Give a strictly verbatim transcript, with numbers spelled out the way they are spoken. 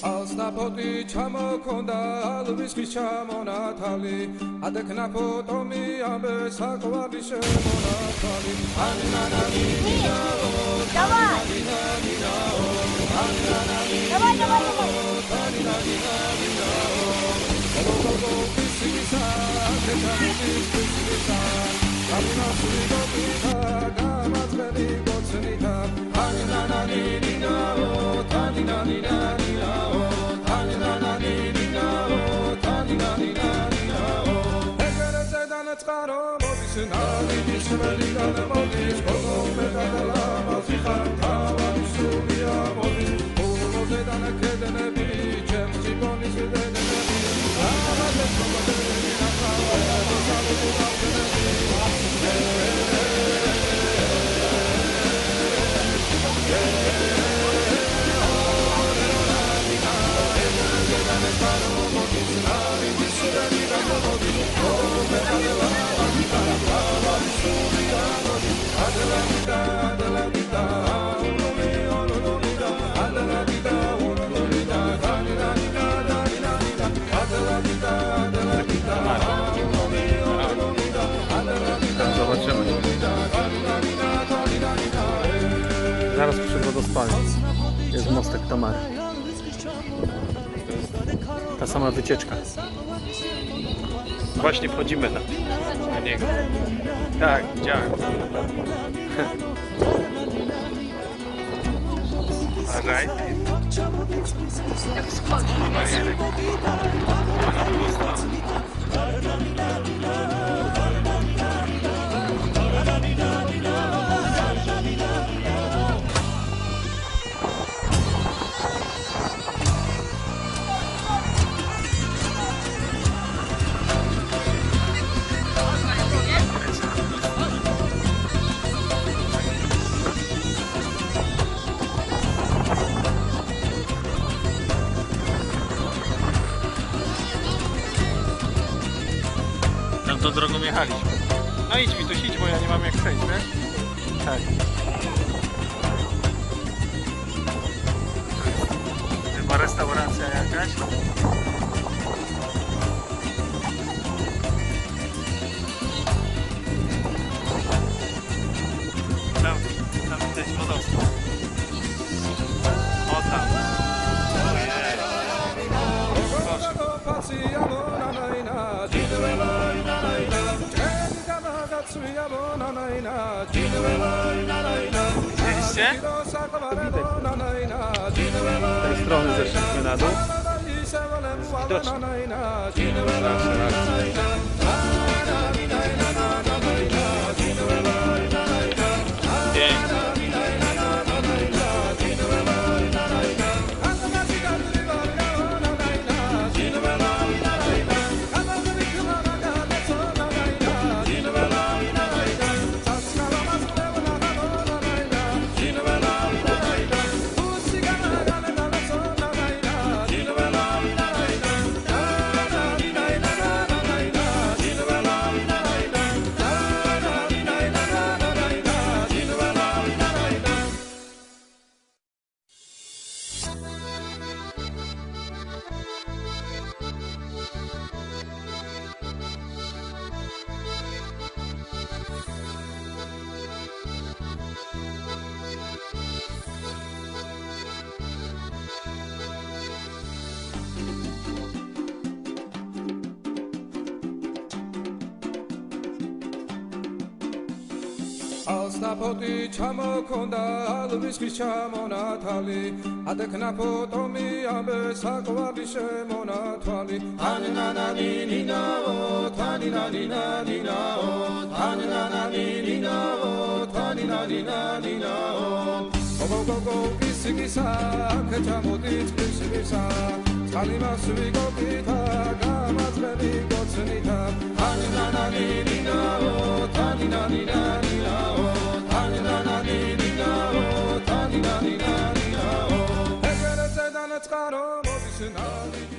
ალსნაფოთი ჩამოქონდა ალვისის ჩამონათალი ადექნა ფოტომი ამბე საყვარლი შემონათალი ანანანი ნინაო დავაი ნინაო ანანანი დავაი დავაი ანანანი ნინაო ოლოგო ფისისა ქეთამის ფისისა გამინასული გოპიტა გამაძველი გოცნიტა ანანანი ნინაო ანანანი ნინაო ანანანი ნინაო ანანანი ნინაო ეგრეზე დანაწყარო მოდის ნავიდის ველიდან მოდის გოგომე გადალამაზი ხარ თავი სულია მოდის ულოზე დანაკედნები ჩემში გონის დედნები აღარ მომდენი ნახავ სამუდამოდ Zobaczymy. Zaraz przy wodospanie jest mostek Tamary. Ta sama wycieczka. Właśnie wchodzimy na, na niego. Tak, widziałem. Uważaj. Barierek. Tą drogą jechaliśmy. No idź mi tu, idź, bo ja nie mam jak przejść, wiesz? Tak. Chyba restauracja jakaś. Tam, tam widać wodospad. O tam. Ojej. Widzieliście? Z tej strony zeszliśmy na dół. Widocznie. Zawsze raz. ალსნაფოთი ჩამოქონდა ალვისის ჩამონათალი ადექნა ფოტომი ამბე საყვარლი შემონათალი ანანანი ნინაო ანანანი ნინაო ანანანი ნინაო ანანანი ნინაო გოგოგო ფისისა ქეთამოდის ფისისა წყალიმასვი გოპიტა გამაძველი გოცნიტა ანანანი ნინაო ანანანი ნინაო ანანანი ნინაო ანანანი ნინაო ეგრეზე დანაწყარო მოდის ნავი